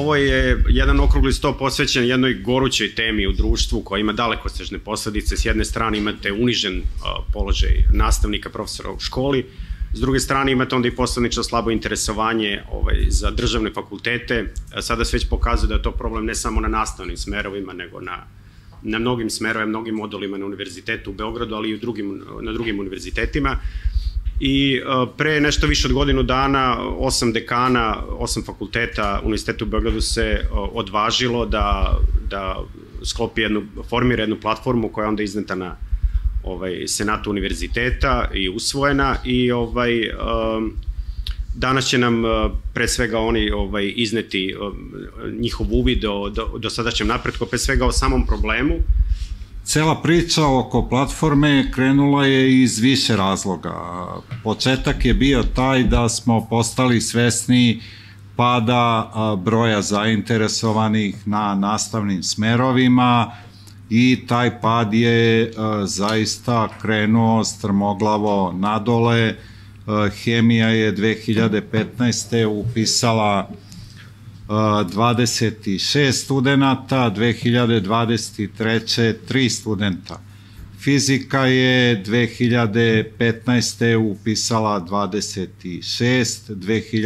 ovo je jedan okrugli sto posvećen jednoj gorućoj temi u društvu koja ima dalekosežne posledice. S jedne strane imate unižen položaj nastavnika, profesora u školi, s druge strane imate onda i posledično slabo interesovanje za državne fakultete. Sada se već pokazuje da je to problem ne samo na nastavnim smerovima, nego na mnogim smerovima, mnogim modulima na univerzitetu u Beogradu, ali i na drugim univerzitetima. I pre nešto više od godinu dana 8 dekana, 8 fakulteta Univerziteta u Beogradu se odvažilo da formira jednu platformu koja je onda izneta na Senatu univerziteta i usvojena i danas će nam pre svega oni izneti njihov uvid o dosadašnjem napretku, pre svega o samom problemu. Cela priča oko platforme krenula je iz više razloga. Početak je bio taj da smo postali svesni pada broja zainteresovanih na nastavnim smerovima i taj pad je zaista krenuo strmoglavo nadole. Hemija je 2015. upisala 26 studenta, 2023. 3 studenta. Fizika je 2015. upisala 26,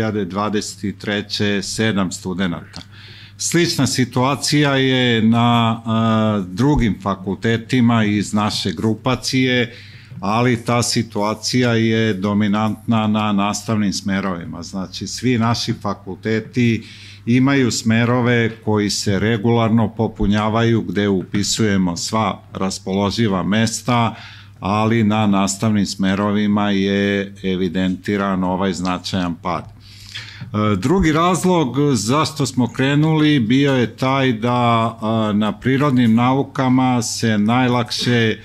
2023. 7 studenta. Slična situacija je na drugim fakultetima iz naše grupacije, ali ta situacija je dominantna na nastavnim smerovima. Znači, svi naši fakulteti imaju smerove koji se regularno popunjavaju, gde upisujemo sva raspoloživa mesta, ali na nastavnim smerovima je evidentiran ovaj značajan pad. Drugi razlog zašto smo krenuli bio je taj da na prirodnim naukama se najlakše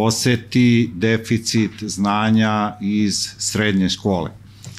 oseti deficit znanja iz srednje škole.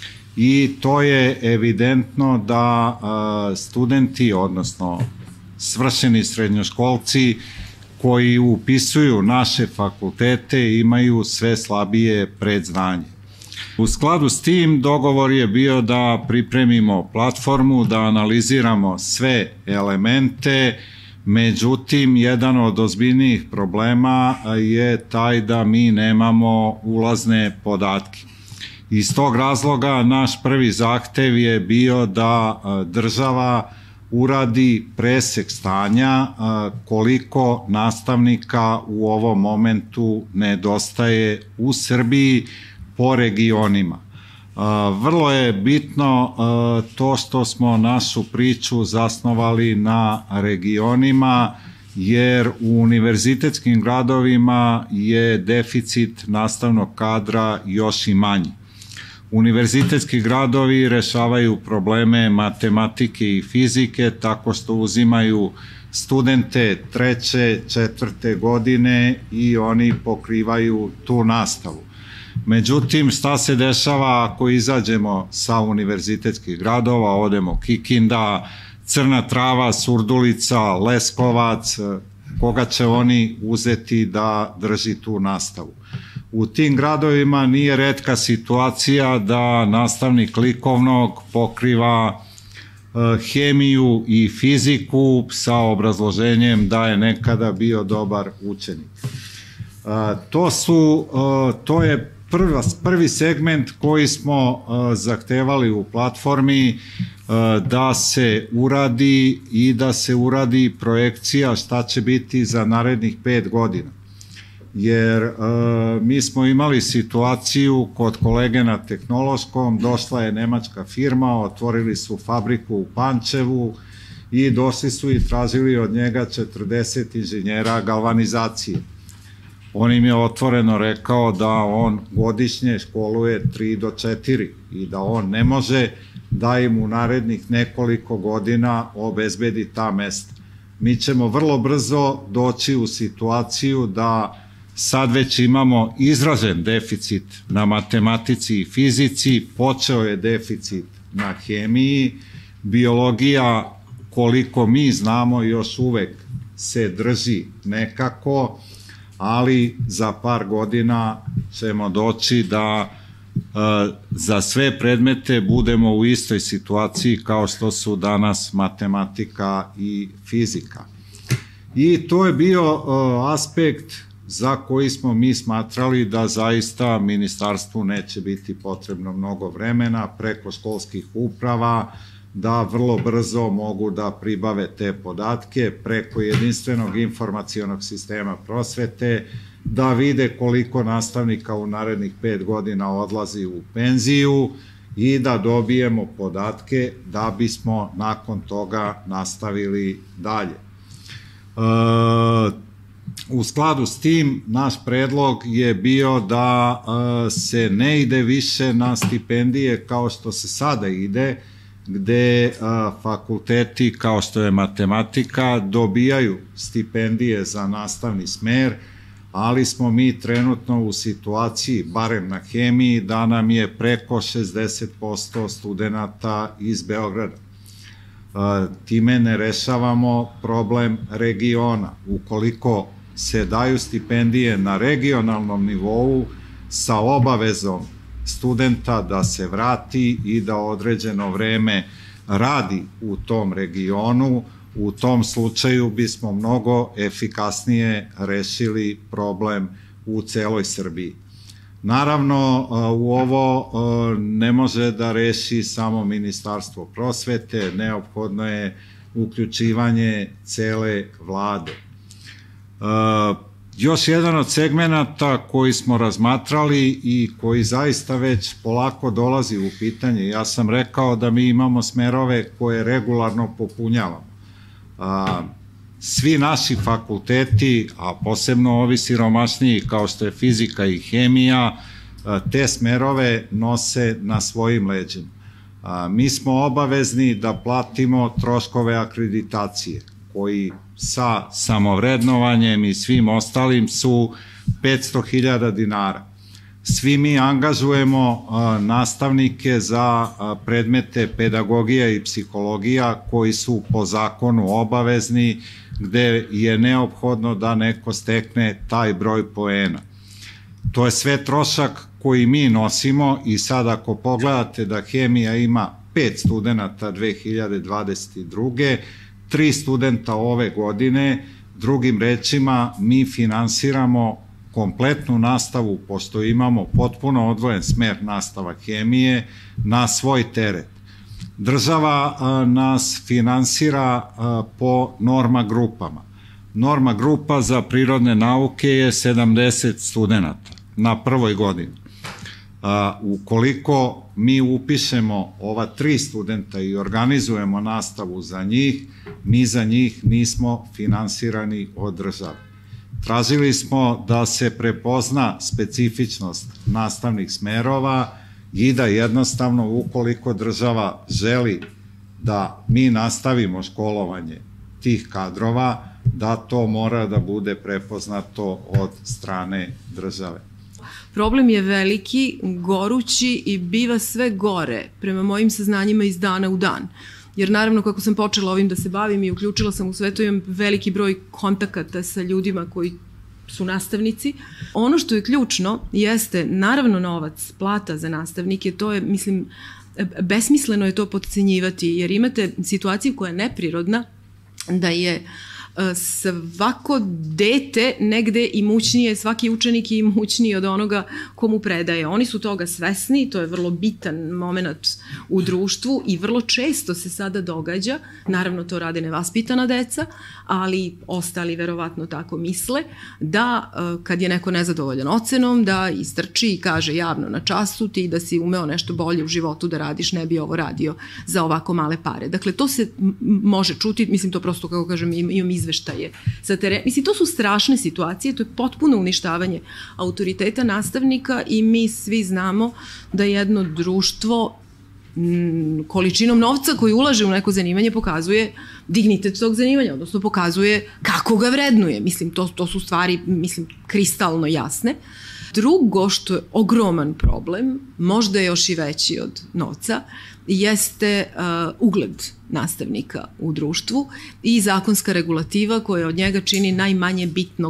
I to je evidentno da studenti, odnosno svršeni srednjoškolci koji upisuju naše fakultete imaju sve slabije predznanje. U skladu s tim dogovor je bio da pripremimo platformu, da analiziramo sve elemente, međutim, jedan od ozbiljnijih problema je taj da mi nemamo ulazne podatke. Iz tog razloga naš prvi zahtev je bio da država uradi presek stanja koliko nastavnika u ovom momentu nedostaje u Srbiji po regionima. Vrlo je bitno to što smo našu priču zasnovali na regionima, jer u univerzitetskim gradovima je deficit nastavnog kadra još i manji. Univerzitetski gradovi rešavaju probleme matematike i fizike tako što uzimaju studente 3., 4. godine i oni pokrivaju tu nastavu. Međutim, šta se dešava ako izađemo sa univerzitetskih gradova, odemo Kikinda, Crna Trava, Surdulica, Leskovac, koga će oni uzeti da drži tu nastavu? U tim gradovima nije retka situacija da nastavnik likovnog pokriva hemiju i fiziku sa obrazloženjem da je nekada bio dobar učenik. To je prvi segment koji smo zahtevali u platformi da se uradi i da se uradi projekcija šta će biti za narednih 5 godina. Jer mi smo imali situaciju kod kolege na Tehnološkom, došla je nemačka firma, otvorili su fabriku u Pančevu i došli su i tražili od njega 40 inženjera galvanizacije. On im je otvoreno rekao da on godišnje školuje 3 do 4 i da on ne može da im u narednih nekoliko godina obezbedi ta mesta. Mi ćemo vrlo brzo doći u situaciju da sad već imamo izražen deficit na matematici i fizici, počeo je deficit na hemiji, biologija, koliko mi znamo, još uvek se drži nekako, ali za par godina ćemo doći da za sve predmete budemo u istoj situaciji kao što su danas matematika i fizika. I to je bio aspekt za koji smo mi smatrali da zaista ministarstvu neće biti potrebno mnogo vremena preko školskih uprava, da vrlo brzo mogu da pribave te podatke preko jedinstvenog informacionog sistema prosvete, da vide koliko nastavnika u narednih 5 godina odlazi u penziju i da dobijemo podatke da bismo nakon toga nastavili dalje. U skladu s tim, naš predlog je bio da se ne ide više na stipendije kao što se sada ide, gde fakulteti kao što je matematika dobijaju stipendije za nastavni smer, ali smo mi trenutno u situaciji, barem na hemiji, da nam je preko 60% studenta iz Beograda. Time ne rešavamo problem regiona. Ukoliko se daju stipendije na regionalnom nivou sa obavezom studenta da se vrati i da određeno vreme radi u tom regionu, u tom slučaju bismo mnogo efikasnije rešili problem u celoj Srbiji. Naravno, u ovo ne može da reši samo Ministarstvo prosvete, neophodno je uključivanje cele vlade. Još jedan od segmenata koji smo razmatrali i koji zaista već polako dolazi u pitanje, ja sam rekao da mi imamo smerove koje regularno popunjavamo. Svi naši fakulteti, a posebno ovi siromašniji kao što je fizika i hemija, te smerove nose na svojim leđima. Mi smo obavezni da platimo troškove akreditacije, koji sa samovrednovanjem i svim ostalim su 500.000 dinara. Svi mi angažujemo nastavnike za predmete pedagogija i psihologija koji su po zakonu obavezni, gde je neophodno da neko stekne taj broj poena. To je sve trošak koji mi nosimo i sad ako pogledate da hemija ima 5 studenta 2022. 3 studenta ove godine, drugim rečima mi finansiramo kompletnu nastavu, pošto imamo potpuno odvojen smer nastava hemije, na svoj teret. Država nas finansira po norma grupama. Norma grupa za prirodne nauke je 70 studenta na prvoj godini. Ukoliko mi upišemo ova 3 studenta i organizujemo nastavu za njih, mi za njih nismo finansirani od države. Tražili smo da se prepozna specifičnost nastavnih smerova i da jednostavno ukoliko država želi da mi nastavimo školovanje tih kadrova, da to mora da bude prepoznato od strane države. Problem je veliki, gorući i biva sve gore, prema mojim saznanjima iz dana u dan. Jer naravno kako sam počela ovim da se bavim i uključila sam u sve to, imam veliki broj kontakata sa ljudima koji su nastavnici. Ono što je ključno jeste naravno novac, plata za nastavnike, to je, mislim, besmisleno je to potcenjivati, jer imate situaciju koja je neprirodna, da je svako dete negde imućnije, svaki učenik je imućniji od onoga komu predaje. Oni su toga svesni, to je vrlo bitan moment u društvu i vrlo često se sada događa, naravno to rade nevaspitana deca, ali ostali verovatno tako misle, da kad je neko nezadovoljan ocenom, da istrči i kaže javno na času ti da si umeo nešto bolje u životu da radiš, ne bi ovo radio za ovako male pare. Dakle, to se može čuti, mislim to prosto, kako kažem, imam izveštaje sa terena. Mislim, to su strašne situacije, to je potpuno uništavanje autoriteta nastavnika i mi svi znamo da jedno društvo količinom novca koji ulaže u neko zanimanje pokazuje dignitet tog zanimanja, odnosno pokazuje kako ga vrednuje. Mislim, to su stvari, mislim, kristalno jasne. Drugo što je ogroman problem, možda još i veći od novca, jeste ugled nastavnika u društvu i zakonska regulativa koja od njega čini najmanje bitnog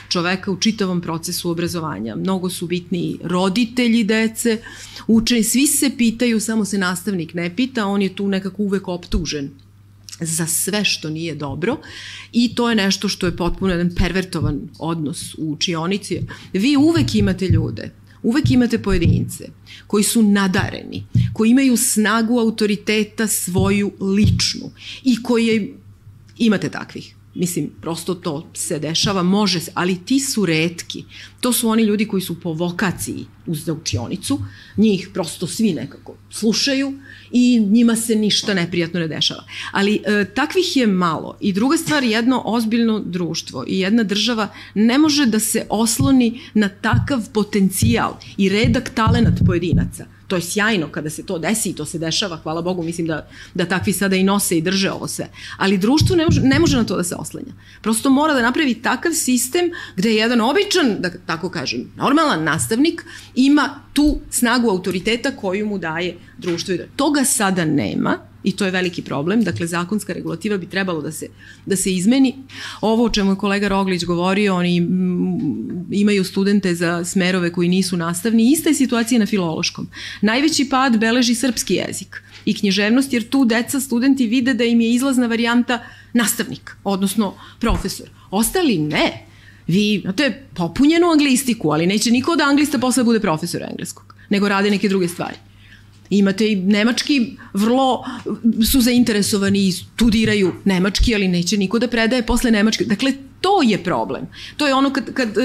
čoveka u čitavom procesu obrazovanja. Mnogo su bitni roditelji dece, učeni, svi se pitaju, samo se nastavnik ne pita, on je tu nekako uvek optužen za sve što nije dobro i to je nešto što je potpuno jedan pervertovan odnos u učionici. Vi uvek imate ljude, uvek imate pojedince koji su nadareni, koji imaju snagu autoriteta svoju ličnu i koji imate takvih. Mislim, prosto to se dešava, može se, ali ti su retki. To su oni ljudi koji su po vokaciji za učionicu, njih prosto svi nekako slušaju i njima se ništa neprijatno ne dešava. Ali takvih je malo. I druga stvar, jedno ozbiljno društvo i jedna država ne može da se osloni na takav potencijal i redak talenat pojedinaca. To je sjajno kada se to desi i to se dešava, hvala Bogu, mislim da takvi sada i nose i drže ovo sve. Ali društvo ne može na to da se oslanja. Prosto mora da napravi takav sistem gde jedan običan, da tako kažem, normalan nastavnik ima tu snagu autoriteta koju mu daje društvo. Toga sada nema i to je veliki problem. Dakle, zakonska regulativa bi trebalo da se izmeni. Ovo o čemu je kolega Roglić govorio, oni imaju studente za smerove koji nisu nastavni. Ista je situacija na filološkom. Najveći pad beleži srpski jezik i književnost, jer tu deca, studenti vide da im je izlazna varijanta nastavnik, odnosno profesor. Ostali ne. Vi, to je popunjeno anglistiku, ali neće niko od anglista posle bude profesor engleskog, nego rade neke druge stvari. Imate i nemački, vrlo su zainteresovani i studiraju nemački, ali neće niko da predaje posle nemački. Dakle, to je problem. To je ono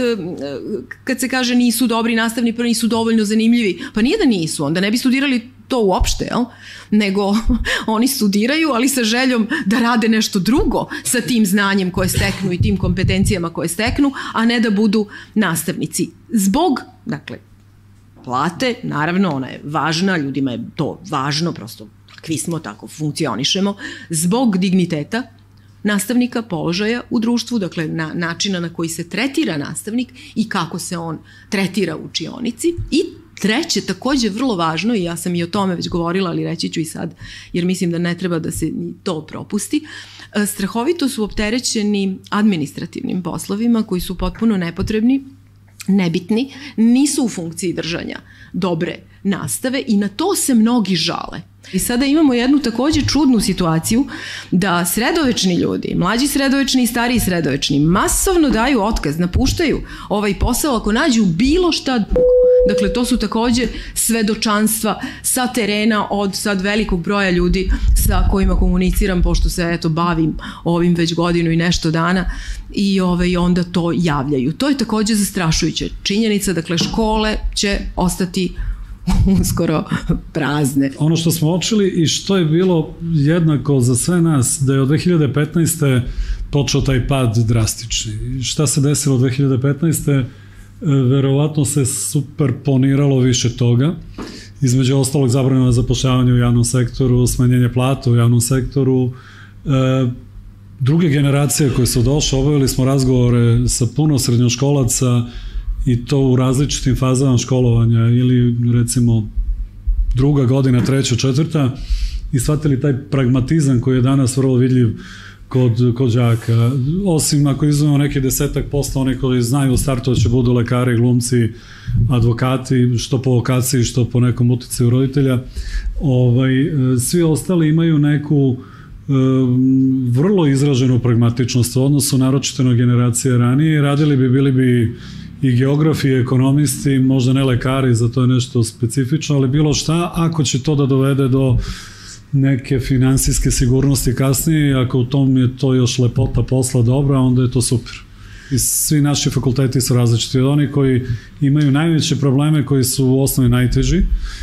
kad se kaže nisu dobri nastavni, pa nisu dovoljno zanimljivi. Pa nije da nisu, onda ne bi studirali to uopšte, jel? Nego oni studiraju, ali sa željom da rade nešto drugo sa tim znanjem koje steknu i tim kompetencijama koje steknu, a ne da budu nastavnici. Zbog, dakle, plate, naravno, ona je važna, ljudima je to važno, prosto takvi smo, tako funkcionišemo, zbog digniteta nastavnika, položaja u društvu, dakle načina na koji se tretira nastavnik i kako se on tretira u učionici. I treće, takođe vrlo važno, i ja sam i o tome već govorila, ali reći ću i sad, jer mislim da ne treba da se to propusti, strahovito su opterećeni administrativnim poslovima koji su potpuno nepotrebni, nebitni, nisu u funkciji držanja dobre nastave i na to se mnogi žale. I sada imamo jednu takođe čudnu situaciju da sredovečni ljudi, mlađi sredovečni i stariji sredovečni, masovno daju otkaz, napuštaju ovaj posao ako nađu bilo šta drugo. Dakle, to su takođe svedočanstva sa terena od sad velikog broja ljudi sa kojima komuniciram, pošto se eto bavim ovim već godinu i nešto dana i onda to javljaju. To je takođe zastrašujuća činjenica, dakle škole će ostati uskoro prazne. Ono što smo očili i što je bilo jednako za sve nas, da je od 2015. počeo taj pad drastični. Šta se desilo od 2015. Verovatno se superponiralo više toga. Između ostalog zabranjeno zapošljavanje u javnom sektoru, smanjenje plata u javnom sektoru. Druge generacije koje su došle, obavili smo razgovore sa puno srednjoškolaca i to u različitim fazama školovanja ili recimo druga godina, treća, četvrta i shvatili taj pragmatizam koji je danas vrlo vidljiv kod đaka. Osim ako izuzmemo neki 10% oni koji znaju u startu da će budu lekari, glumci, advokati, što po vokaciji, što po nekom uticaju roditelja. Svi ostali imaju neku vrlo izraženu pragmatičnost u odnosu naročito na generacije ranije. Radili bi, bili bi i geografi, i ekonomisti, možda ne lekari, za to je nešto specifično, ali bilo šta, ako će to da dovede do neke finansijske sigurnosti kasnije, ako u tom je to još lepota posla dobra, onda je to super. I svi naši fakulteti su različiti. Od onih koji imaju najveće probleme, koji su u osnovi najteži,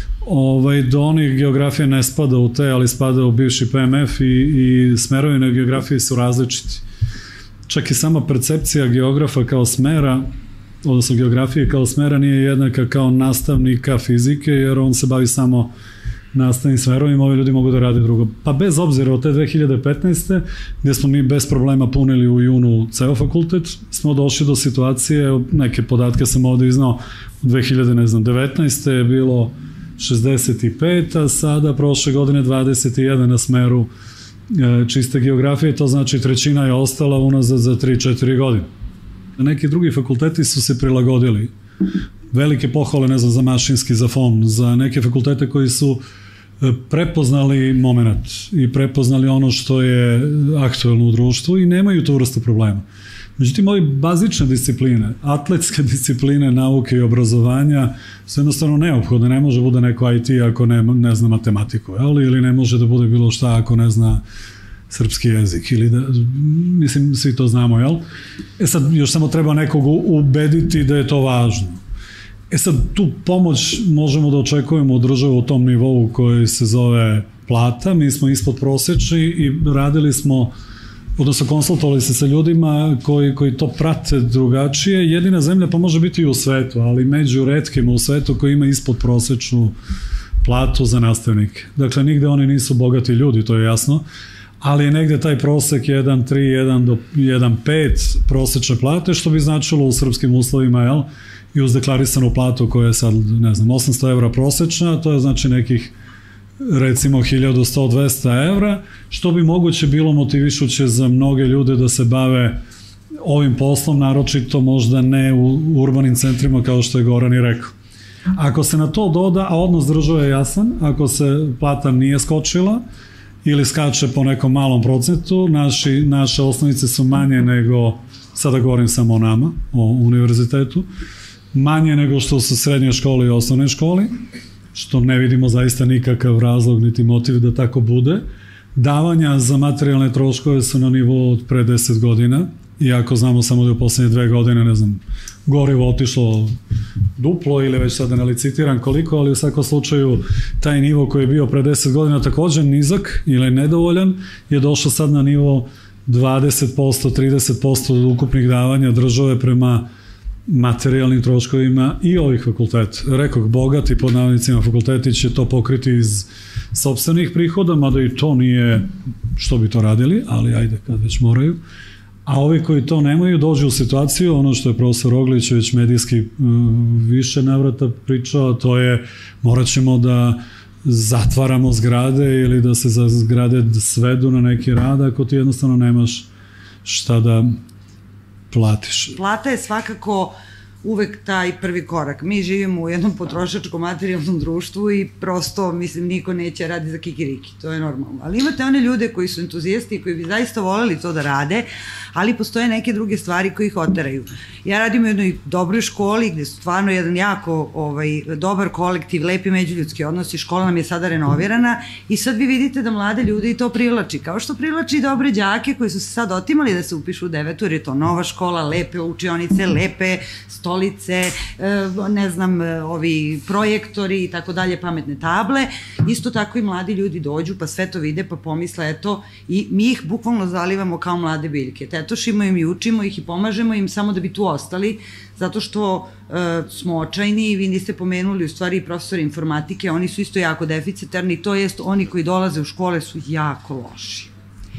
do onih geografija ne spada u te, ali spada u bivši PMF i smerovi na geografiji su različiti. Čak i sama percepcija geografa kao smera, odnosno geografije kao smera nije jednaka kao nastavnika fizike, jer on se bavi samo nastavnim smerovima, ovi ljudi mogu da rade drugo. Pa bez obzira od te 2015. gde smo mi bez problema punili u junu ceo fakultet, smo došli do situacije, neke podatke sam ovde iznao, u 2019. je bilo 65, a sada prošle godine 21 na smeru čiste geografije, to znači trećina je ostala unazad za 3-4 godine. Neki drugi fakulteti su se prilagodili. Velike pohvale, ne znam, za mašinski, za FON, za neke fakultete koji su prepoznali moment i prepoznali ono što je aktuelno u društvu i nemaju tu vrstu problema. Međutim, ove bazične discipline, atletske discipline, nauke i obrazovanja su jednostavno neophodne. Ne može bude neko IT ako ne zna matematiku, ili ne može da bude bilo šta ako ne zna srpski jezik, ili da, mislim, svi to znamo, jel? Sad, još samo treba nekog ubediti da je to važno. Sad, tu pomoć možemo da očekujemo od države u tom nivou koji se zove plata. Mi smo ispod prosečni i radili smo, odnosno konsultovali se sa ljudima koji to prate drugačije. Jedina zemlja pa može biti i u svetu, ali među retkima u svetu koji ima ispod prosečnu platu za nastavnike. Dakle, nigde oni nisu bogati ljudi, to je jasno, ali je negde taj prosek 1,3, 1 do 1,5 prosečne plate, što bi značilo u srpskim uslovima, jel? I uz deklarisanu platu koja je sad, ne znam, 800 evra prosečna, to je znači nekih recimo 1100-200 evra, što bi moguće bilo motivišuće za mnoge ljude da se bave ovim poslom, naročito možda ne u urbanim centrima kao što je Goran i rekao. Ako se na to doda, a odnos države je jasan, ako se plata nije skočila ili skače po nekom malom procentu, naše osnovice su manje nego, sada govorim samo o nama, o univerzitetu, manje nego što su srednje škole i osnovne škole, što ne vidimo zaista nikakav razlog niti motiv da tako bude. Davanja za materijalne troškove su na nivou od pre 10 godina, iako znamo samo da je u poslednje 2 godine, ne znam, gorivo otišlo duplo ili već sada ne licitiram koliko, ali u svakom slučaju taj nivo koji je bio pre 10 godina također nizak ili nedovoljan je došao sad na nivo 20%, 30% od ukupnih davanja države prema materijalnim troškovima i ovih fakulteta. Rekoh, bogati pod navodnicima fakulteti će to pokriti iz sopstvenih prihoda, mada i to nije što bi to radili, ali ajde kad već moraju. A ovi koji to nemaju dođu u situaciju, ono što je profesor Oglić već medijski više navrata pričao, to je morat ćemo da zatvaramo zgrade ili da se za zgrade svedu na neki rad ako ti jednostavno nemaš šta da platiš. Plata je svakako uvek taj prvi korak. Mi živimo u jednom potrošačkom materijalnom društvu i prosto, mislim, niko neće radi za kikiriki, to je normalno. Ali imate one ljude koji su entuzijasti i koji bi zaista voljeli to da rade, ali postoje neke druge stvari koji ih oteraju. Ja radim u jednoj dobroj školi gde su stvarno jedan jako dobar kolektiv, lepi međuljudski odnosi, škola nam je sada renovirana i sad vi vidite da mlade ljude i to privlači. Kao što privlači i dobre đake koji su se sad otimali da se upišu u 9. jer je to nova škola, lepe učionice, lepe stolice, ne znam, ovi projektori i tako dalje, pametne table. Isto tako i mladi ljudi dođu pa sve to vide pa pomisle eto i mi ih bukvalno zalivamo kao mlade biljke. Tetošimo im i učimo ih i pomažemo im samo da bi tu ostali, zato što smo očajni i vi niste pomenuli u stvari i profesori informatike, oni su isto jako deficitarni, to jest oni koji dolaze u škole su jako loši.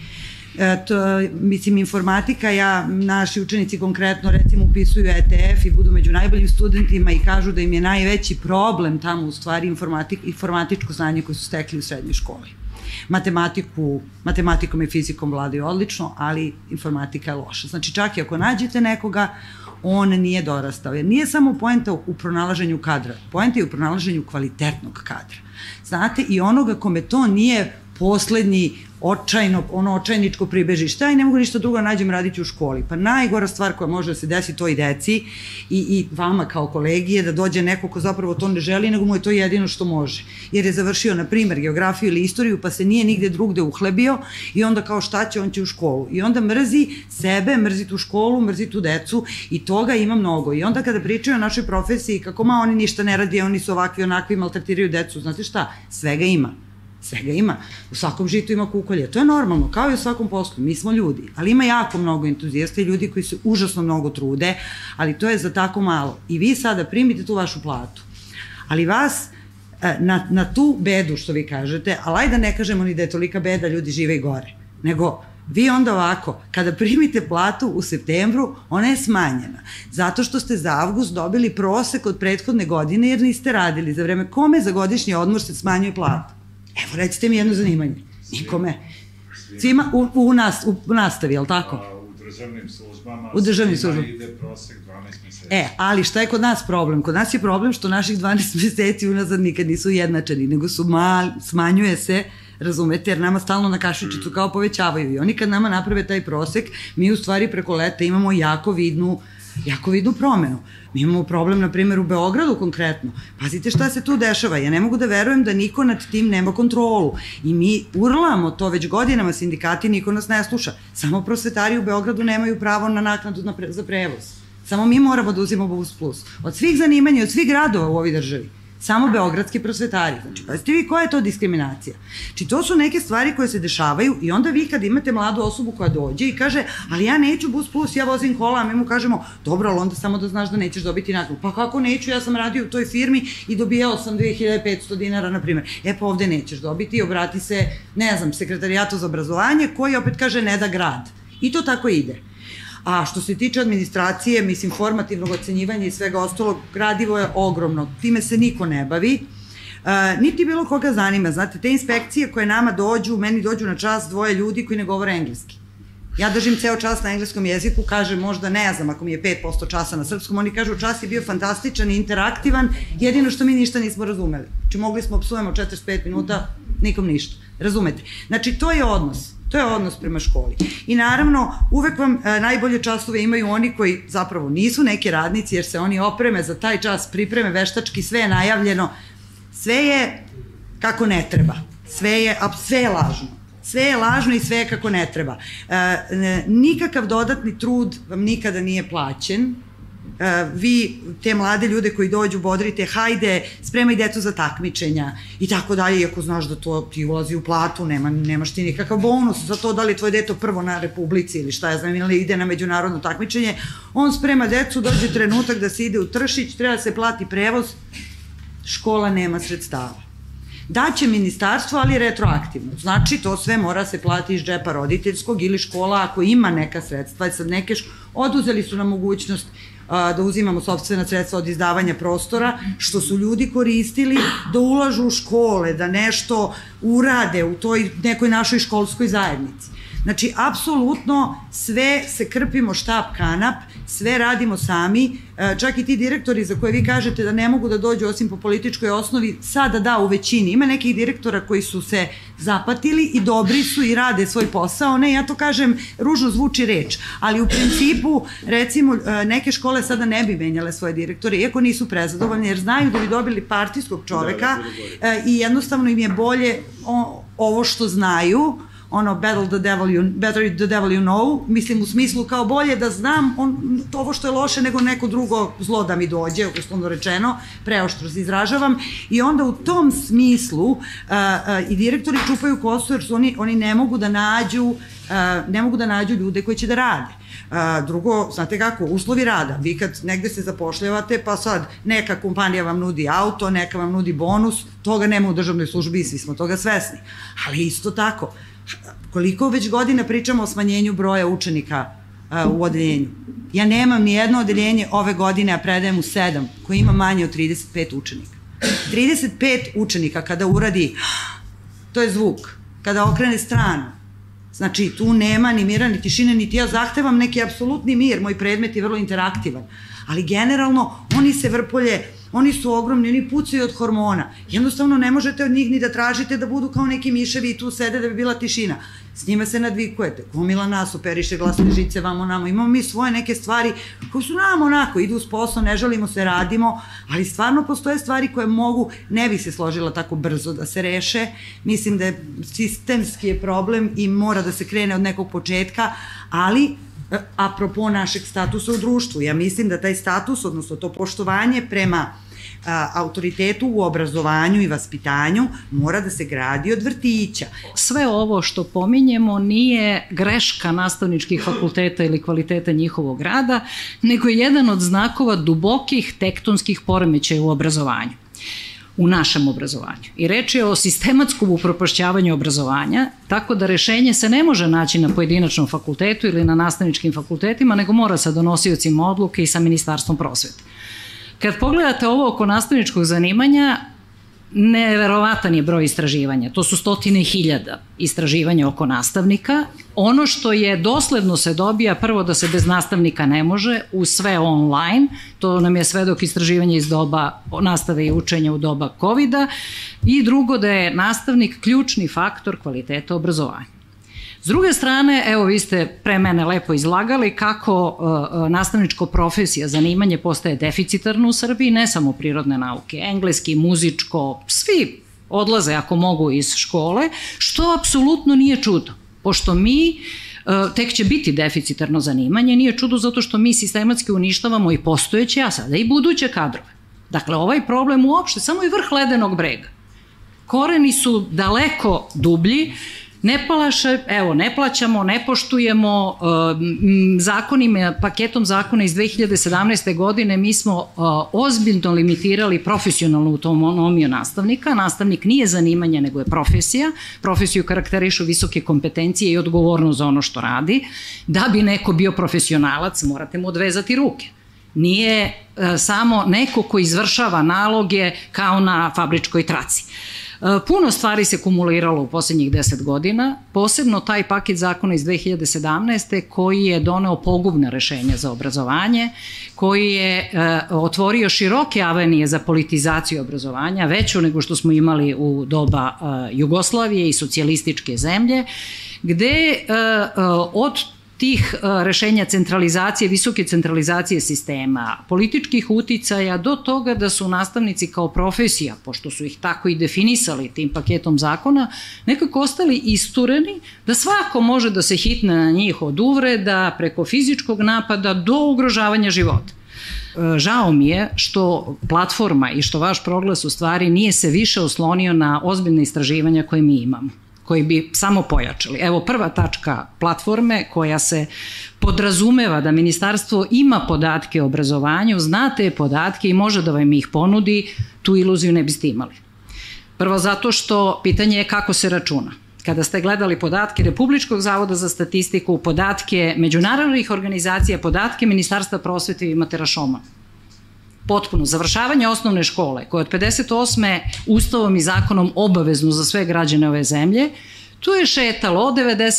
Mislim, informatika, naši učenici konkretno recimo upisuju ETF i budu među najboljim studentima i kažu da im je najveći problem tamo u stvari informatičko znanje koje su stekli u srednjoj školi. Matematikom i fizikom vladaju odlično, ali informatika je loša. Znači čak i ako nađete nekoga, on nije dorastao. Jer nije samo poenta u pronalaženju kadra, poenta je u pronalaženju kvalitetnog kadra. Znate, i onoga kome to nije poslednji očajničko pribežište, i ne mogu ništa drugo nađem, radit ću u školi. Pa najgora stvar koja može da se desi toj deci i vama kao kolegi je da dođe neko ko zapravo to ne želi, nego mu je to jedino što može. Jer je završio, na primer, geografiju ili istoriju, pa se nije nigde drugde uhlebio i onda kao šta će, on će u školu. I onda mrzi sebe, mrzi tu školu, mrzi tu decu i toga ima mnogo. I onda kada pričaju o našoj profesiji, kako oni ništa ne radi, oni su ovakvi, onakvi, maltretiraju decu, znate šta, svega ima. Svega ima. U svakom žitu ima kukolje. To je normalno, kao i u svakom poslu. Mi smo ljudi, ali ima jako mnogo entuzijasta i ljudi koji se užasno mnogo trude, ali to je za tako malo. I vi sada primite tu vašu platu. Ali vas, na tu bedu, što vi kažete, ali ajde da ne kažemo ni da je tolika beda, ljudi žive i gore. Nego, vi onda ovako, kada primite platu u septembru, ona je smanjena. Zato što ste za avgust dobili prosek od prethodne godine jer niste radili. Za vreme kome za godišnji odmor se smanjuje plata? Evo, recite mi jedno zanimanje. Nikome. Svima u nastavi, je li tako? U državnim službama u državnim službama ide prosek 12 meseci. Ali šta je kod nas problem? Kod nas je problem što naših 12 meseci unazad nikad nisu jednačani, nego su smanjuje se, razumete, jer nama stalno na kašičicu kao povećavaju i oni kad nama naprave taj prosek, mi u stvari preko leta imamo jako vidnu promenu. Mi imamo problem, na primjer, u Beogradu konkretno. Pazite šta se tu dešava. Ja ne mogu da verujem da niko nad tim nema kontrolu. I mi urlamo to već godinama, sindikati, niko nas ne sluša. Samo prosvetari u Beogradu nemaju pravo na naknadu za prevoz. Samo mi moramo da uzimamo Bus Plus. Od svih zanimanja, od svih gradova u ovoj državi. Samo beogradski prosvetari. Znači, pazite vi koja je to diskriminacija. Znači, to su neke stvari koje se dešavaju i onda vi kad imate mladu osobu koja dođe i kaže, ali ja neću Bus Plus, ja vozim kola, a mi mu kažemo, dobro, ali onda samo da znaš da nećeš dobiti naknadu. Pa kako neću, ja sam radio u toj firmi i dobijao sam 2500 dinara, na primjer. Pa ovde nećeš dobiti, obrati se, ne znam, sekretarijatu za obrazovanje, koji opet kaže ne da grad. I to tako ide. A što se tiče administracije, mislim, formativnog ocenjivanja i svega ostalog, gradivo je ogromno. Time se niko ne bavi. Niti bilo koga zanima. Znate, te inspekcije koje nama dođu, meni dođu na čas 2 ljudi koji ne govore engleski. Ja držim ceo čas na engleskom jeziku, kažem možda ne znam ako mi je 5% časa na srpskom, oni kažu čas je bio fantastičan i interaktivan, jedino što mi ništa nismo razumeli. Znači mogli smo psujemo 45 minuta, nikom ništa. Razumete? Znači to je odnos. To je odnos prema školi. I naravno, uvek vam najbolje časove imaju oni koji zapravo nisu neki radnici, jer se oni opreme za taj čas, pripreme veštački, sve je najavljeno, sve je kako ne treba. Sve je lažno. Sve je lažno i sve je kako ne treba. Nikakav dodatni trud vam nikada nije plaćen. Vi te mlade ljude koji dođu bodrite, hajde, spremaj decu za takmičenja i tako dalje, iako znaš da to ti ulazi u platu, nemaš ti nikakav bonus za to da li tvoje deto prvo na Republici ili šta ja znam, ili ide na međunarodno takmičenje, on sprema decu, dođe trenutak da se ide u Tršić, treba da se plati prevoz, škola nema sredstava. Daće ministarstvo, ali retroaktivno. Znači, to sve mora se plati iz džepa roditeljskog ili škola ako ima neka sredstva. Sad neke oduzeli su nam mogućnost da uzimamo sopstvena sredstva od izdavanja prostora, što su ljudi koristili da ulažu u škole, da nešto urade u toj nekoj našoj školskoj zajednici. Znači, apsolutno sve se krpimo štap kanap, sve radimo sami, čak i ti direktori za koje vi kažete da ne mogu da dođu osim po političkoj osnovi, sada da u većini. Ima nekih direktora koji su se zapatili i dobri su i rade svoj posao. Ne, ja to kažem, ružno zvuči reč, ali u principu, recimo, neke škole sada ne bi menjale svoje direktore, iako nisu prezadovoljni, jer znaju da bi dobili partijskog čoveka i jednostavno im je bolje ovo što znaju, ono, better the devil you know, mislim u smislu kao bolje da znam ovo što je loše nego neko drugo zlo da mi dođe, uslovno rečeno, preoštro se izražavam, i onda u tom smislu i direktori čupaju kosu jer oni ne mogu da nađu ljude koji će da rade. Drugo, znate kako, uslovi rada, vi kad negde se zapošljavate, pa sad neka kompanija vam nudi auto, neka vam nudi bonus, toga nema u državnoj službi i svi smo toga svesni. Ali isto tako, koliko već godina pričamo o smanjenju broja učenika u odeljenju. Ja nemam ni jedno odeljenje ove godine, a predajem u 7, koji ima manje od 35 učenika. 35 učenika kada uradi, to je zvuk, kada okrene stranu, znači tu nema ni mira, ni tišine, niti ja zahtevam neki apsolutni mir, moj predmet je vrlo interaktivan, ali generalno oni se vrpolje, oni su ogromni, oni pucaju od hormona, jednostavno ne možete od njih ni da tražite da budu kao neki miševi i tu sede da bi bila tišina. S njima se nadvikujete, gomila nas operiše glasne žice vamo namo, imamo mi svoje neke stvari koje su nam onako, idu uz posao, ne žalimo se, radimo, ali stvarno postoje stvari koje mogu, ne bi se složila tako brzo da se reše, mislim da je sistemski je problem i mora da se krene od nekog početka, ali apropo našeg statusa u društvu, ja mislim da taj status, odnosno to poštovanje prema autoritetu u obrazovanju i vaspitanju mora da se gradi od vrtića. Sve ovo što pominjemo nije greška nastavničkih fakulteta ili kvaliteta njihovog rada, nego je jedan od znakova dubokih tektonskih poremećaja u obrazovanju. U našem obrazovanju. I reč je o sistematskom upropašćavanju obrazovanja, tako da rešenje se ne može naći na pojedinačnom fakultetu ili na nastavničkim fakultetima, nego mora sa donosiocima odluke i sa Ministarstvom prosvete. Kad pogledate ovo oko nastavničkog zanimanja, neverovatan je broj istraživanja, to su 100.000 istraživanja oko nastavnika. Ono što je dosledno se dobija, prvo da se bez nastavnika ne može, u sve online, to nam je svedok istraživanja iz doba nastave i učenja u doba COVID-a, i drugo da je nastavnik ključni faktor kvaliteta obrazovanja. S druge strane, evo vi ste pre mene lepo izlagali kako nastavničko profesija, zanimanje postaje deficitarno u Srbiji, ne samo prirodne nauke, engleski, muzičko, svi odlaze ako mogu iz škole, što apsolutno nije čudo, pošto mi tek će biti deficitarno zanimanje, nije čudo zato što mi sistematski uništavamo i postojeće, a sada i buduće kadrove. Dakle, ovaj problem uopšte samo je vrh ledenog brega. Koreni su daleko dublji, ne plaćamo, ne poštujemo zakonima, paketom zakona iz 2017. godine mi smo ozbiljno limitirali profesionalnu autonomiju nastavnika. Nastavnik nije zanimanje, nego je profesija. Profesiju karakterišu visoke kompetencije i odgovornost za ono što radi. Da bi neko bio profesionalac, morate mu odvezati ruke. Nije samo neko ko izvršava naloge kao na fabričkoj traci. Puno stvari se kumuliralo u poslednjih 10 godina, posebno taj paket zakona iz 2017. koji je doneo pogubne rešenja za obrazovanje, koji je otvorio široke avenije za politizaciju obrazovanja, veću nego što smo imali u doba Jugoslavije i socijalističke zemlje, gde od tih rešenja centralizacije, visoke centralizacije sistema, političkih uticaja do toga da su nastavnici kao profesija, pošto su ih tako i definisali tim paketom zakona, nekako ostali istureni da svako može da se hitne na njih od uvreda, preko fizičkog napada do ugrožavanja života. Žao mi je što platforma i što vaš proglas u stvari nije se više oslonio na ozbiljne istraživanja koje mi imamo, koji bi samo pojačali. Evo, prva tačka platforme koja se podrazumeva da ministarstvo ima podatke o obrazovanju, zna te podatke i može da vam ih ponudi, tu iluziju ne biste imali. Prvo zato što pitanje je kako se računa. Kada ste gledali podatke Republičkog zavoda za statistiku, podatke međunarodnih organizacija, podatke Ministarstva prosvete, imate rašoman. Potpuno. Završavanje osnovne škole, koje je od 58. Ustavom i zakonom obavezno za sve građane ove zemlje, tu je šetalo od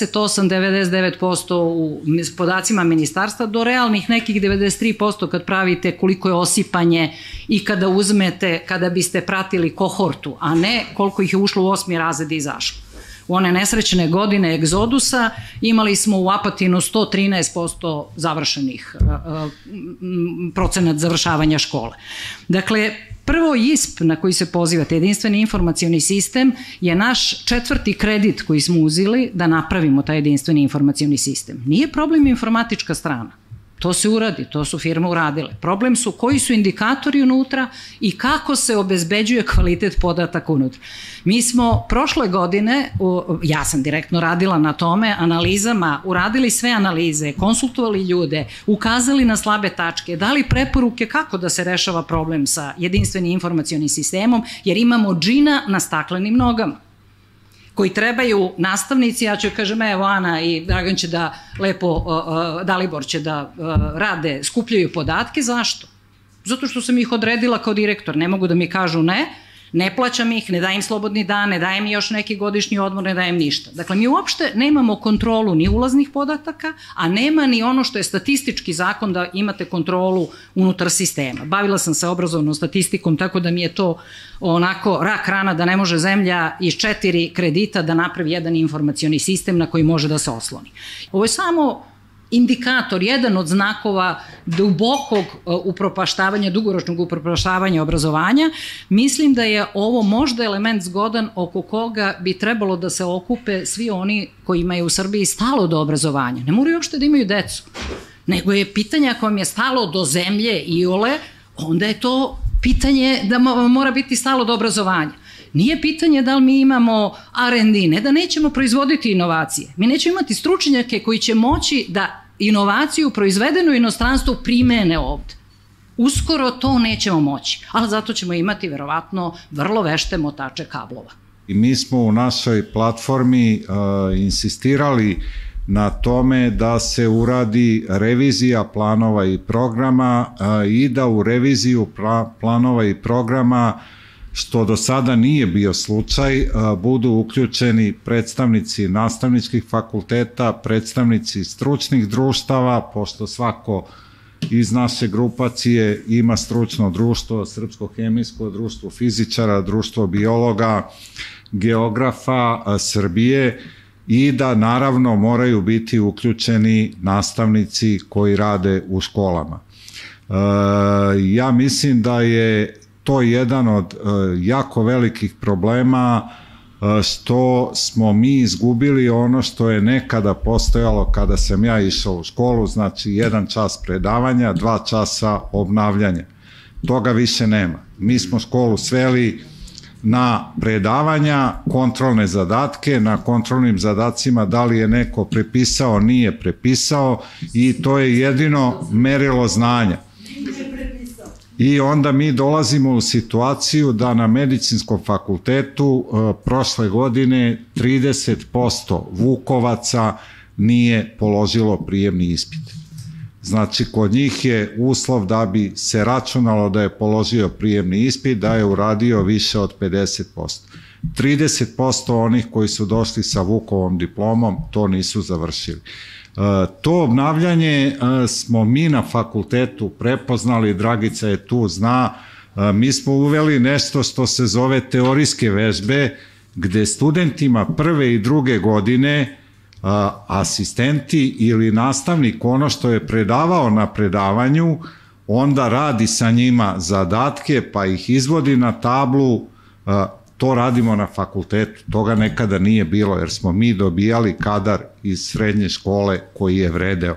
98-99% u podacima ministarstva do realnih nekih 93% kad pravite koliko je osipanje i kada uzmete, kada biste pratili kohortu, a ne koliko ih je ušlo u 8. razred i izašlo. U one nesrećne godine egzodusa imali smo u Apatinu 113% završenih procenat završavanja škole. Dakle, prvo ISP na koji se pozivate, jedinstveni informacioni sistem, je naš 4. kredit koji smo uzeli da napravimo taj jedinstveni informacioni sistem. Nije problem informatička strana. To se uradi, to su firme uradile. Problem su koji su indikatori unutra i kako se obezbeđuje kvalitet podataka unutra. Mi smo prošle godine, ja sam direktno radila na tome, analizama, uradili sve analize, konsultovali ljude, ukazali na slabe tačke, dali preporuke kako da se rešava problem sa jedinstvenim informacionim sistemom, jer imamo džina na staklenim nogama koji trebaju nastavnici, ja ću kažem, evo Ana i Dragan će da lepo, Dalibor će da rade, skupljaju podatke, zašto? Zato što sam ih odredila kao direktor, ne mogu da mi kažu ne plaćam ih, ne dajem slobodni dan, ne dajem još neki godišnji odmor, ne dajem ništa. Dakle, mi uopšte nemamo kontrolu ni ulaznih podataka, a nema ni ono što je statistički zakon da imate kontrolu unutar sistema. Bavila sam se obrazovnom statistikom, tako da mi je to onako rak rana da ne može zemlja iz 4 kredita da napravi jedan informacioni sistem na koji može da se osloni. Ovo je samo indikator, jedan od znakova dubokog upropaštavanja, dugoročnog upropaštavanja obrazovanja. Mislim da je ovo možda element zgodan oko koga bi trebalo da se okupe svi oni kojima je u Srbiji stalo do obrazovanja. Ne moraju uopšte da imaju decu, nego je pitanje ako vam je stalo do zemlje iole, onda je to pitanje da mora biti stalo do obrazovanja. Nije pitanje da li mi imamo R&D, ne da nećemo proizvoditi inovacije. Mi nećemo imati stručnjake koji će moći da inovaciju proizvedenu u inostranstvu primene ovde. Uskoro to nećemo moći, ali zato ćemo imati verovatno vrlo vešte motače kablova. I mi smo u našoj platformi insistirali na tome da se uradi revizija planova i programa i da u reviziju planova i programa što do sada nije bio slučaj, budu uključeni predstavnici nastavničkih fakulteta, predstavnici stručnih društava, pošto svako iz naše grupacije ima stručno društvo, Srpsko-hemijsko društvo fizičara, društvo biologa, geografa Srbije, i da naravno moraju biti uključeni nastavnici koji rade u školama. Ja mislim da je to jedan od jako velikih problema što smo mi izgubili ono što je nekada postojalo kada sam ja išao u školu, znači 1 čas predavanja, 2 časa obnavljanja. Toga više nema. Mi smo školu sveli na predavanja, kontrolne zadatke, na kontrolnim zadacima da li je neko prepisao, nije prepisao, i to je jedino merilo znanja. I onda mi dolazimo u situaciju da na medicinskom fakultetu prošle godine 30% vukovaca nije položilo prijemni ispit. Znači, kod njih je uslov da bi se računalo da je položio prijemni ispit, da je uradio više od 50%. 30% onih koji su došli sa Vukovom diplomom to nisu završili. To obnavljanje smo mi na fakultetu prepoznali, Dragica je tu, zna, mi smo uveli nešto što se zove teorijske vežbe, gde studentima 1. i 2. godine asistenti ili nastavnik ono što je predavao na predavanju, onda radi sa njima zadatke pa ih izvodi na tablu. To radimo na fakultetu, toga nekada nije bilo jer smo mi dobijali kadar iz srednje škole koji je vredeo.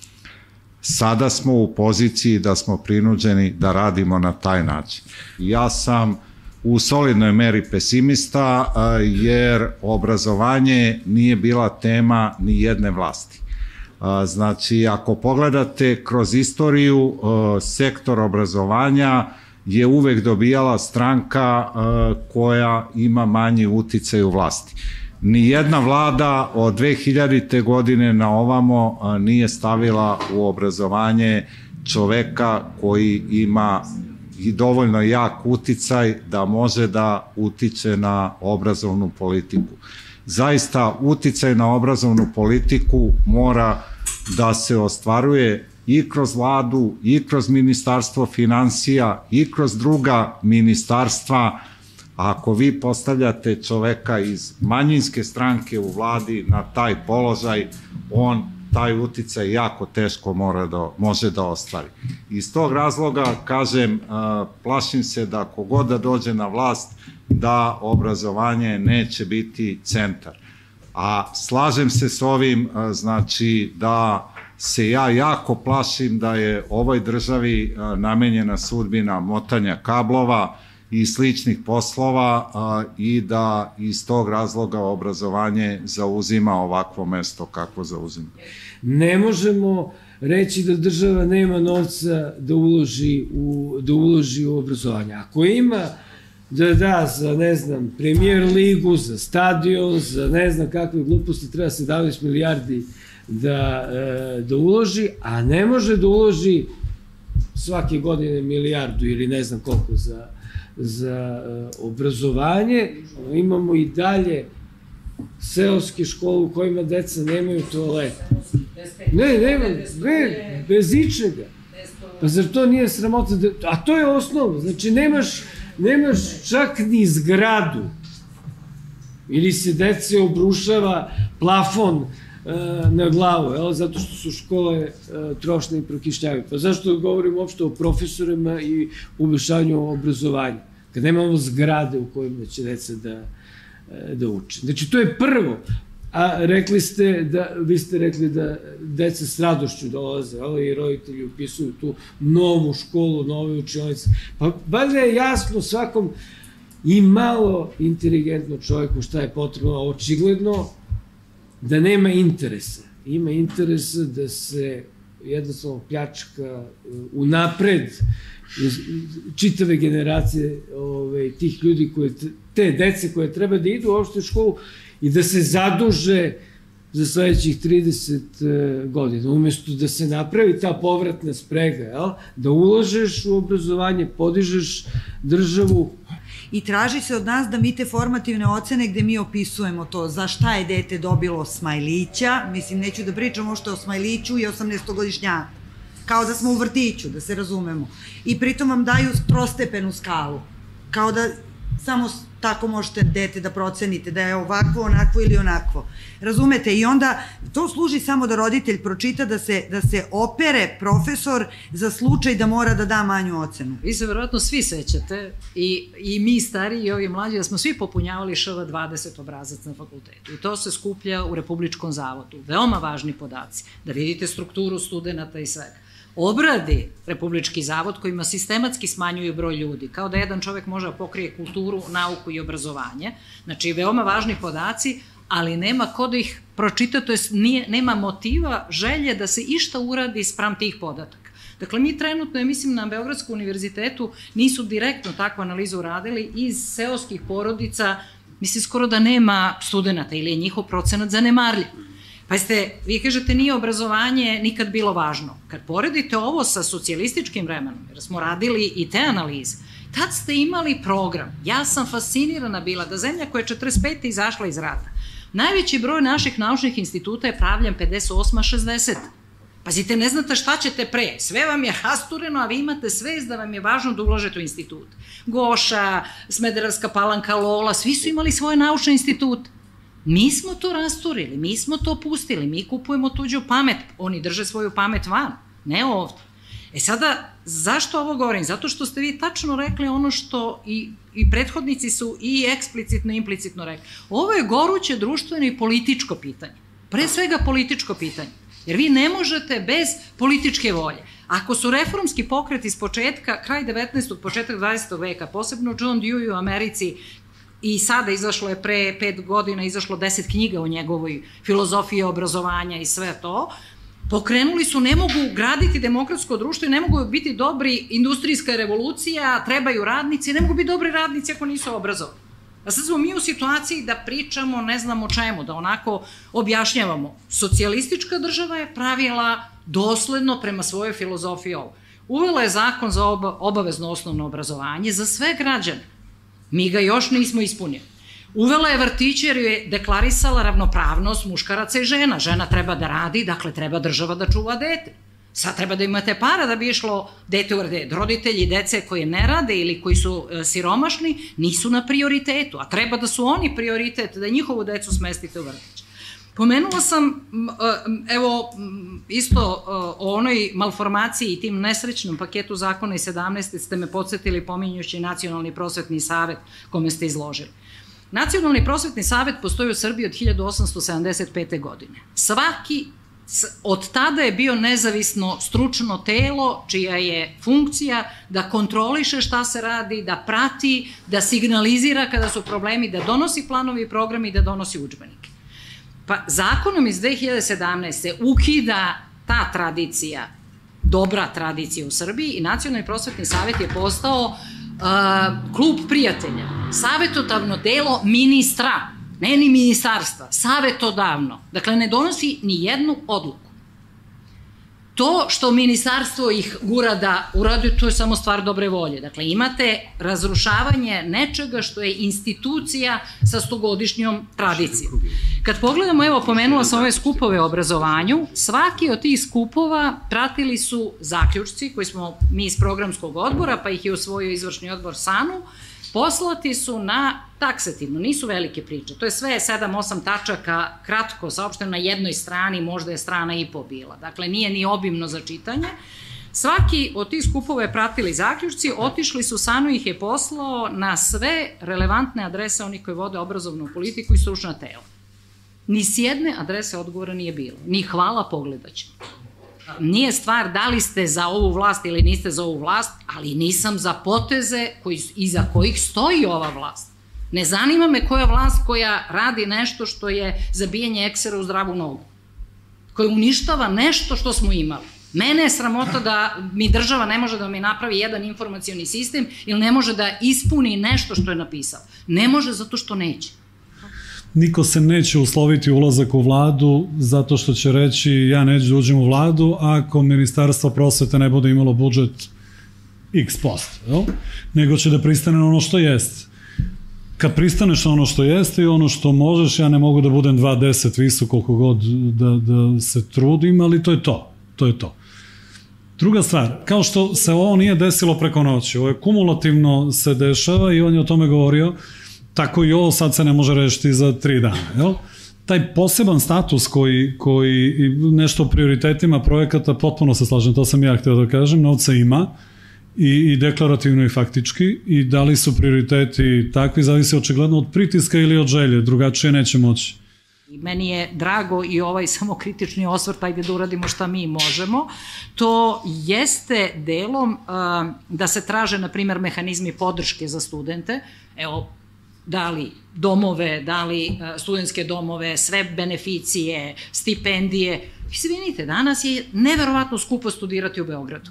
Sada smo u poziciji da smo prinuđeni da radimo na taj način. Ja sam u solidnoj meri pesimista jer obrazovanje nije bila tema ni jedne vlasti. Znači, ako pogledate kroz istoriju, sektor obrazovanja je uvek dobijala stranka koja ima manji uticaj u vlasti. Nijedna vlada od 2000. godine na ovamo nije stavila u obrazovanje čoveka koji ima i dovoljno jak uticaj da može da utiče na obrazovnu politiku. Zaista, uticaj na obrazovnu politiku mora da se ostvaruje i kroz vladu, i kroz ministarstvo finansija, i kroz druga ministarstva. Ako vi postavljate čoveka iz manjinske stranke u vladi na taj položaj, on taj uticaj jako teško može da ostvari. Iz tog razloga, kažem, plašim se da kogod da dođe na vlast, da obrazovanje neće biti centar. A slažem se s ovim, znači da se ja jako plašim da je ovoj državi namenjena sudbina motanja kablova i sličnih poslova i da iz tog razloga obrazovanje zauzima ovakvo mesto kako zauzima. Ne možemo reći da država nema novca da uloži u obrazovanje. Ako ima da da za, ne znam, Premier ligu, za stadion, za ne znam kakve gluposti, treba 17 milijardi da uloži, a ne može da uloži svake godine milijardu ili ne znam koliko za obrazovanje. Imamo i dalje seoske škole u kojima deca nemaju toalete. Ne, bez ičega. Pa zar to nije sramota? A to je osnovno. Znači, nemaš čak ni zgradu. Ili se dece obrušava plafon na glavu, zato što su škole trošne i prokišnjavaju. Pa zašto govorim uopšte o profesorima i poboljšanju obrazovanja? Kad nemamo zgrade u kojima će deca da uče. Znači, to je prvo. A vi ste rekli da deca s radošću dolaze, i roditelji upisuju tu novu školu, nove učionice. Pa valjda je jasno svakom i malo inteligentno čovjeku šta je potrebno, očigledno da nema interesa. Ima interesa da se jednostavno pljačka unapred čitave generacije tih ljudi, te dece koje treba da idu uopšte u školu i da se zaduže za sledećih 30 godina. Umesto da se napravi ta povratna sprega, da uložeš u obrazovanje, podižeš državu i traži se od nas da mi te formativne ocene gde mi opisujemo to za šta je dete dobilo smajlića, mislim neću da pričam ošto o smajliću i 18-godišnjaku, kao da smo u vrtiću, da se razumemo, i pritom vam daju trostepenu skalu, kao da samo tako možete dete da procenite da je ovakvo, onakvo ili onakvo. Razumete? I onda to služi samo da roditelj pročita da se opere profesor za slučaj da mora da da manju ocenu. Vi se verovatno svi sećate, i mi stariji i ovi mlađi, da smo svi popunjavali ŠV20 obrazac na fakultetu. I to se skuplja u Republičkom zavodu. Veoma važni podaci. Da vidite strukturu studenta i svega. Obradi Republički zavod kojima sistematski smanjuju broj ljudi, kao da jedan čovek može da pokrije kulturu, nauku i obrazovanje. Znači, veoma važni podaci, ali nema ko da ih pročita, to jest nema motiva, želje da se išta uradi spram tih podataka. Dakle, mi trenutno, ja mislim, na Beogradskom univerzitetu nisu direktno takvu analizu uradili iz seoskih porodica, mislim, skoro da nema studenta ili je njihov procenat zanemarljiv. Pa vi kažete nije obrazovanje nikad bilo važno. Kad poredite ovo sa socijalističkim vremenom, jer smo radili i te analize, tad ste imali program. Ja sam fascinirana bila da zemlja koja je 45. izašla iz rata, najveći broj naših naučnih instituta je pravljen 58-60. Pazite, ne znate šta ćete pre. Sve vam je rastureno, a vi imate svest da vam je važno da ulažete u institut. Goša, Smederevska Palanka, Lola, svi su imali svoje naučne institute. Mi smo to rasturili, mi smo to pustili, mi kupujemo tuđu pamet, oni drže svoju pamet van, ne ovde. E sada, zašto ovo govorim? Zato što ste vi tačno rekli ono što i prethodnici su i eksplicitno i implicitno rekli. Ovo je goruće društveno i političko pitanje. Pre svega političko pitanje. Jer vi ne možete bez političke volje. Ako su reformski pokreti iz početka, kraj 19. početak 20. veka, posebno John Dewey u Americi, i sada izašlo je pre 5 godina, izašlo 10 knjiga o njegovoj filozofiji obrazovanja i sve to, pokrenuli su, ne mogu graditi demokratsko društvo i ne mogu biti dobri, industrijska revolucija, trebaju radnici, ne mogu biti dobri radnici ako nisu obrazovani. A sad smo mi u situaciji da pričamo ne znam o čemu, da onako objašnjavamo. Socijalistička država je pravila dosledno prema svojoj filozofiji ovo. Uvela je zakon za obavezno osnovno obrazovanje za sve građane. Mi ga još nismo ispunili. Uvela je vrtiće jer je deklarisala ravnopravnost muškaraca i žena. Žena treba da radi, dakle treba država da čuva dete. Sad treba da imate para da bi išlo dete u red. Roditelji dece koje ne rade ili koji su siromašni nisu na prioritetu, a treba da su oni prioritet, da njihovu decu smestite u vrtić. Pomenula sam, evo, isto o onoj malformaciji i tim nesrećnom paketu zakona iz 17. ste me podsjetili pominjući Nacionalni prosvetni savet kome ste izložili. Nacionalni prosvetni savet postoji u Srbiji od 1875. godine. Svaki od tada je bio nezavisno stručno telo čija je funkcija da kontroliše šta se radi, da prati, da signalizira kada su problemi, da donosi planovi i programi i da donosi udžbenike. Pa zakonom iz 2017. se ukida ta tradicija, dobra tradicija u Srbiji i Nacionalni prosvetni savet je postao klub prijatelja, savetodavno delo ministra, ne ni ministarstva, savetodavno. Dakle, ne donosi ni jednu odluku. To što ministarstvo ih gura da uradi, to je samo stvar dobre volje. Dakle, imate razrušavanje nečega što je institucija sa 100-godišnjom tradicijom. Kad pogledamo, evo, pomenula sam ove skupove o obrazovanju, svaki od tih skupova pratili su zaključci koji smo mi iz programskog odbora, pa ih je usvojio izvršni odbor SANU, poslati su na taksativno, nisu velike priče, to je sve 7-8 tačaka, kratko saopšteno na jednoj strani, možda je strana i po bila, dakle nije ni obimno za čitanje. Svaki od tih skupova je pratili zaključci, otišli su, SANU ih je poslao na sve relevantne adrese onih koji vode obrazovnu politiku i stručna tela. Ni s jedne adrese odgovora nije bilo, ni hvala, pogledaćemo. Nije stvar da li ste za ovu vlast ili niste za ovu vlast, ali nisam za poteze iza kojih stoji ova vlast. Ne zanima me koja vlast koja radi nešto što je zabijanje eksera u zdravu nogu, koja uništava nešto što smo imali. Mene je sramota da mi država ne može da mi napravi jedan informacioni sistem ili ne može da ispuni nešto što je napisao. Ne može zato što neće. Niko se neće usloviti ulazak u vladu zato što će reći ja neću da uđem u vladu ako Ministarstvo prosvete ne bude imalo budžet x posto, nego će da pristane na ono što jeste. kad pristaneš na ono što jeste i ono što možeš, ja ne mogu da budem 2,10 visok koliko god da se trudim, ali to je to. To je to. Druga stvar, kao što se ovo nije desilo preko noći, ovo je kumulativno se dešava i on je o tome govorio, tako i ovo sad se ne može rešiti za 3 dana, jel? Taj poseban status koji nešto o prioritetima projekata, potpuno se slažem, to sam ja htio da kažem, novca ima i deklarativno i faktički, i da li su prioriteti takvi, zavisi očigledno od pritiska ili od želje, drugačije neće moći. Meni je drago i ovaj samokritični osvrt, ajde da uradimo šta mi možemo, to jeste delom da se traže, na primer, mehanizmi podrške za studente, evo, da li domove, da li studentske domove, sve beneficije, stipendije. Izvinite, danas je neverovatno skupo studirati u Beogradu.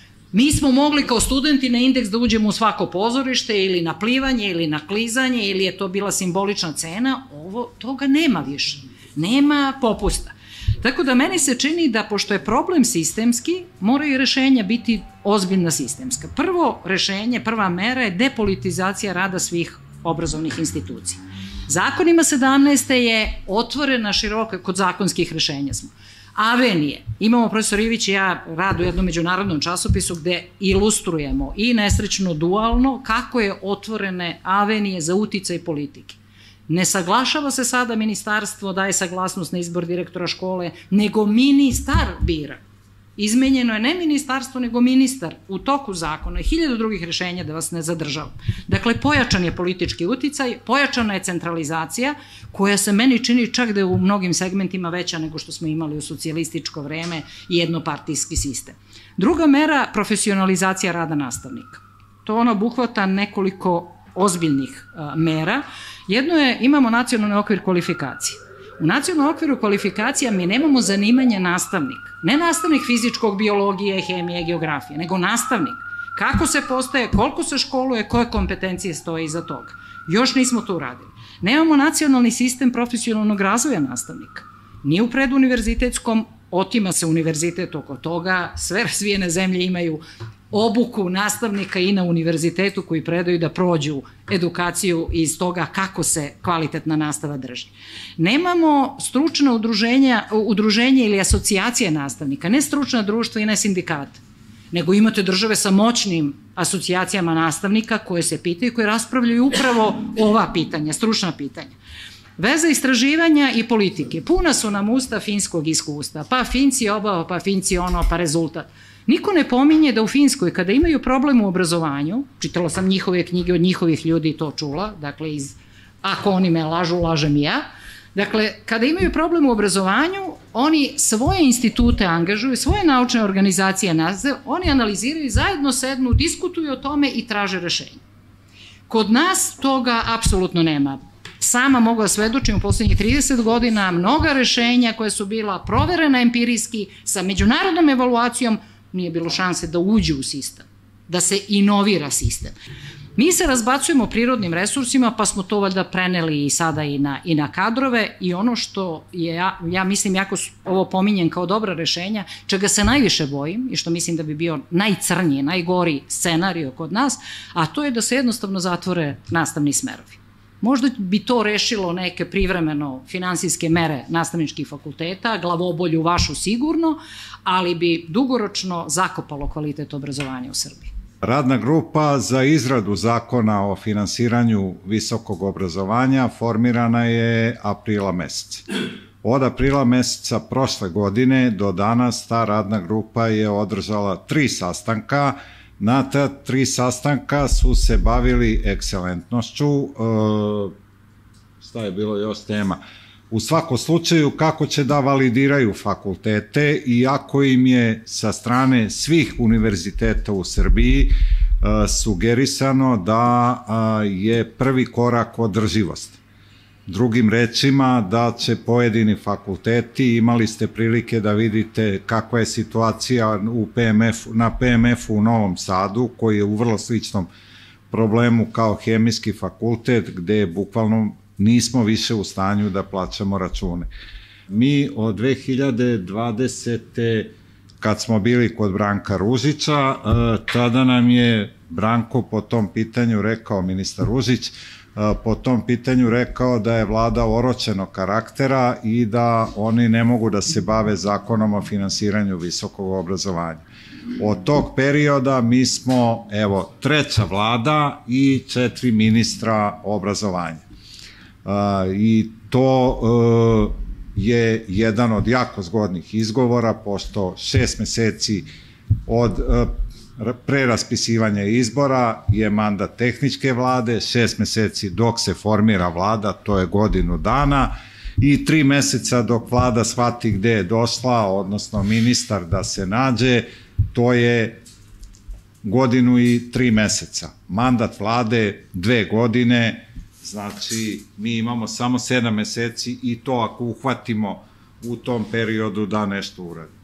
Mi smo mogli kao studenti na indeks da uđemo u svako pozorište ili na plivanje ili na klizanje ili je to bila simbolična cena, toga nema više. Nema popusta. Tako da meni se čini da pošto je problem sistemski, moraju rešenja biti ozbiljna sistemska. Prvo rešenje, prva mera je depolitizacija rada svih obrazovnih institucija. Zakonima 17. je otvorena široka, kod zakonskih rešenja smo. Avenije. Imamo, profesor Ivić i ja, rad u jednom međunarodnom časopisu gde ilustrujemo i nesrećno dualno kako je otvorene avenije za uticaj politike. Ne saglašava se sada ministarstvo, daje saglasnost na izbor direktora škole, nego ministar bira. Izmenjeno je ne ministarstvo, nego ministar u toku zakona i 1000 drugih rešenja, da vas ne zadržavam. Dakle, pojačan je politički uticaj, pojačana je centralizacija, koja se meni čini čak da je u mnogim segmentima veća nego što smo imali u socijalističko vreme i jednopartijski sistem. Druga mera, profesionalizacija rada nastavnika. To ono obuhvata nekoliko ozbiljnih mera. Jedno je, imamo nacionalni okvir kvalifikacije. U nacionalnom okviru kvalifikacija mi nemamo zanimanje nastavnik. Ne nastavnik fizičkog, biologije, hemije, geografije, nego nastavnik. Kako se postaje, koliko se školuje, koje kompetencije stoje iza toga. Još nismo to uradili. Nemamo nacionalni sistem profesionalnog razvoja nastavnika. Nije u preduniverzitetskom, otima se univerzitet oko toga, sve razvijene zemlje imaju obuku nastavnika i na univerzitetu koji predaju da prođu edukaciju iz toga kako se kvalitetna nastava drži. Nemamo stručna udruženja ili asocijacije nastavnika, ne stručna društva i ne sindikata, nego imate države sa moćnim asocijacijama nastavnika koje se pitaju, koje raspravljaju upravo ova pitanja, stručna pitanja. Veza istraživanja i politike. Puna su nam usta finskog iskustva, pa Finci obava, pa Finci ono, pa rezultat. Niko ne pominje da u Finskoj, kada imaju problem u obrazovanju, čitala sam njihove knjige od njihovih ljudi i to čula, dakle, ako oni me lažu, lažem i ja, dakle, kada imaju problem u obrazovanju, oni svoje institute angažuju, svoje naučne organizacije nazve, oni analiziraju, zajedno sednu, diskutuju o tome i traže rešenje. Kod nas toga apsolutno nema. Sama mogu da svedočim u poslednjih 30 godina mnoga rešenja koja su bila proverena empirijski sa međunarodnom evaluacijom, nije bilo šanse da uđu u sistem, da se inovira sistem. Mi se razbacujemo prirodnim resursima, pa smo to valjda preneli i sada i na kadrove i ono što je, ja mislim, jako ovo pominjem kao dobra rešenja, čega se najviše bojim i što mislim da bi bio najcrniji, najgori scenario kod nas, a to je da se jednostavno zatvore nastavni smerovi. Možda bi to rešilo neke privremeno finansijske mere nastavničkih fakulteta, glavobolju vašu sigurno, ali bi dugoročno zakopalo kvalitet obrazovanja u Srbiji. Radna grupa za izradu zakona o finansiranju visokog obrazovanja formirana je aprila meseca. Od aprila meseca prošle godine do danas ta radna grupa je održala 3 sastanka. Na ta 3 sastanka su se bavili ekscelentnošću, šta je bilo još tema? U svakom slučaju kako će da validiraju fakultete, iako im je sa strane svih univerziteta u Srbiji sugerisano da je prvi korak održivost. Drugim rečima, da će pojedini fakulteti, imali ste prilike da vidite kakva je situacija na PMF-u u Novom Sadu, koji je u vrlo sličnom problemu kao hemijski fakultet, gde bukvalno nismo više u stanju da plaćamo račune. Mi od 2020. kad smo bili kod Branka Ružića, tada nam je Branko po tom pitanju rekao, ministar Ružić, po tom pitanju rekao da je vlada oročenog karaktera i da oni ne mogu da se bave zakonom o finansiranju visokog obrazovanja. Od tog perioda mi smo, evo, 3. vlada i 4 ministra obrazovanja. I to je jedan od jako zgodnih izgovora, pošto 6 meseci od pre raspisivanja izbora je mandat tehničke vlade, 6 meseci dok se formira vlada, to je godinu dana, i 3 meseca dok vlada shvati gde je došla, odnosno ministar da se nađe, to je godinu i 3 meseca. Mandat vlade 2 godine, znači mi imamo samo 7 meseci i to ako uhvatimo u tom periodu da nešto uradimo.